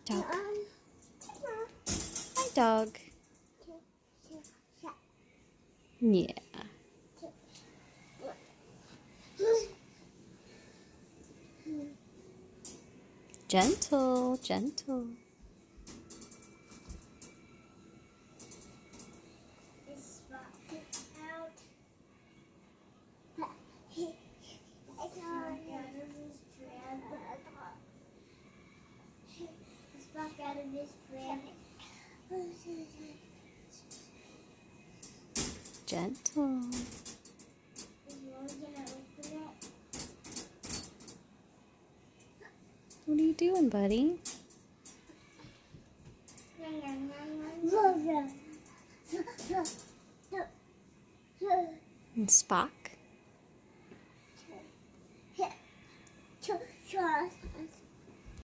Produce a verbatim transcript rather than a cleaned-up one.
dog. Hi, dog. Yeah. Gentle, gentle. Is Spock out? He Spock out of his trap. Gentle. Is Rory gonna open it? What are you doing, buddy? And Spock?